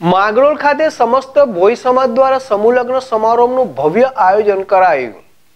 માંગરોળ ખાતે સમસ્ત ભોઈ સમાજ દ્વારા સમૂહ લગ્ન સમારોહનું ભવ્ય આયોજન કરાયું।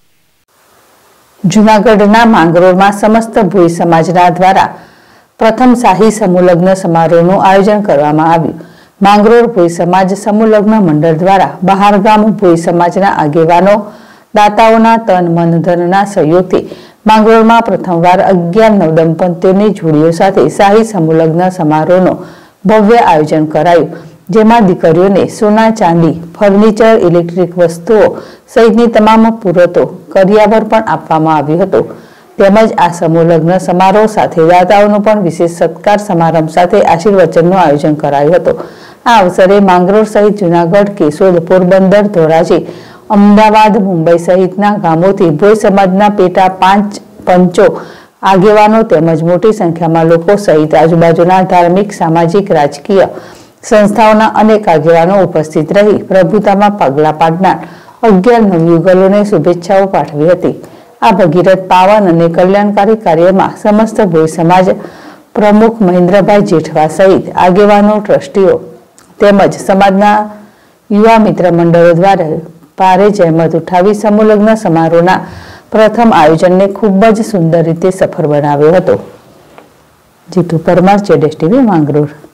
જૂનાગઢના માંગરોળમાં સમસ્ત ભોઈ સમાજના દ્વારા પ્રથમ શાહી સમૂહ લગ્ન સમારોહનું આયોજન કરવામાં આવ્યું। માંગરોળ ભોઈ સમાજ સમૂહ લગ્ન મંડળ દ્વારા બહારગામ ભોઈ સમાજના આગેવાનો દાતાઓના તન મન ધનના સહયોગથી માંગરોળમાં પ્રથમવાર 11 નવદંપતીઓની જોડીઓ સાથે શાહી સમૂહ લગ્ન સમારોહનું ભવ્ય આયોજન કરાયું, જેમાં દીકરીઓને સોના ચાંદી, ફર્નિચર, ઇલેક્ટ્રિક વસ્તુઓ સહિતની તમામ પૂરતો કરિયાવર પણ આપવામાં આવ્યું હતું। તેમજ આ સમૂહ લગ્ન સમારોહ સાથે દાતાઓનો પણ વિશેષ સત્કાર સમારંભ સાથે આશીર્વચનનું આયોજન કરાયું હતું। આ અવસરે માંગરોળ સહિત જૂનાગઢ, કેશોદ, પોરબંદર, ધોરાજી, અમદાવાદ, મુંબઈ સહિતના ગામોથી ભોઈ સમાજના પેટા પંચો, આગેવાનો તેમજ મોટી સંખ્યામાં લોકો સહિત આજુબાજુના ધાર્મિક, સામાજિક, રાજકીય સંસ્થાઓના અનેક આગેવાનો ઉપસ્થિત રહી પ્રભુતામાં પગલાં પાડનાર 11 નવયુગલોને શુભેચ્છાઓ પાઠવી હતી। આ ભગીરથ, પાવન અને કલ્યાણકારી કાર્યમાં સમસ્ત ભોઈ સમાજ પ્રમુખ મહેન્દ્રભાઈ જેઠવા સહિત આગેવાનો, ટ્રસ્ટીઓ તેમજ સમાજના યુવા મિત્ર મંડળો દ્વારા ભારે જહેમત ઉઠાવી સમૂહ લગ્ન સમારોહના પ્રથમ આયોજનને ખૂબ જ સુંદર રીતે સફળ બનાવ્યો હતો। જીતુ પરમાર, જેડેશ ટીવી, માંગરોળ।